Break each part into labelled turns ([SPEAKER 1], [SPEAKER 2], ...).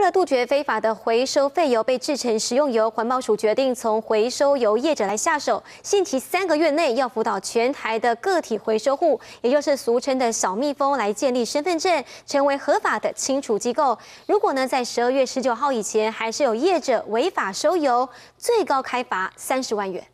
[SPEAKER 1] 了杜绝非法的回收废油被制成食用油，环保署决定从回收油业者来下手，限期3个月内要辅导全台的个体回收户，也就是俗称的小蜜蜂，来建立身份证，成为合法的清除机构。如果呢在12月19号以前还是有业者违法收油，最高开罚30万元。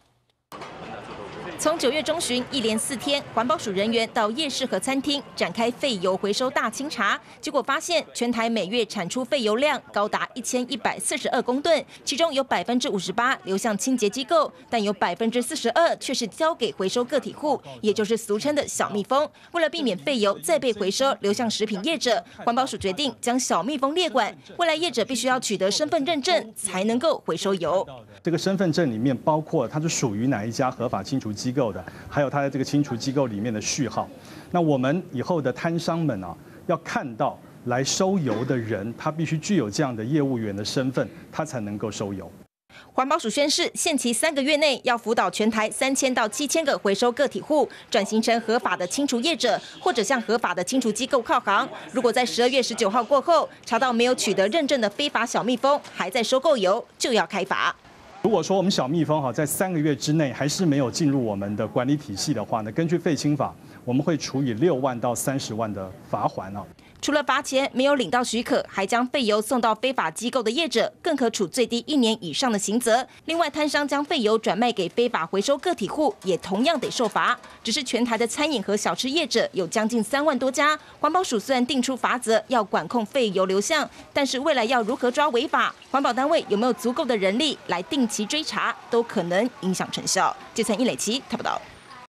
[SPEAKER 2] 从9月中旬一连4天，环保署人员到夜市和餐厅展开废油回收大清查，结果发现全台每月产出废油量高达1142公吨，其中有58%流向清洁机构，但有42%却是交给回收个体户，也就是俗称的小蜜蜂。为了避免废油再被回收流向食品业者，环保署决定将小蜜蜂列管，未来业者必须要取得身份认证才能够回收油。
[SPEAKER 3] 这个身份证里面包括它是属于哪一家合法清除机构的，还有它的这个清除机构里面的序号。那我们以后的摊商们啊，要看到来收油的人，他必须具有这样的业务员的身份，他才能够收油。
[SPEAKER 2] 环保署宣示，限期3个月内要辅导全台3000到7000个回收个体户转型成合法的清除业者，或者向合法的清除机构靠行。如果在12月19号过后查到没有取得认证的非法小蜜蜂还在收购油，就要开罚。
[SPEAKER 3] 如果说我们小蜜蜂在3个月之内还是没有进入我们的管理体系的话呢，根据废清法，我们会处以6万到30万的罚锾啊。
[SPEAKER 2] 除了罚钱，没有领到许可，还将废油送到非法机构的业者，更可处最低1年以上的刑责。另外，摊商将废油转卖给非法回收个体户，也同样得受罚。只是全台的餐饮和小吃业者有将近3万多家，环保署虽然定出罚则，要管控废油流向，但是未来要如何抓违法，环保单位有没有足够的人力来定期追查，都可能影响成效。记者一磊奇，台报道。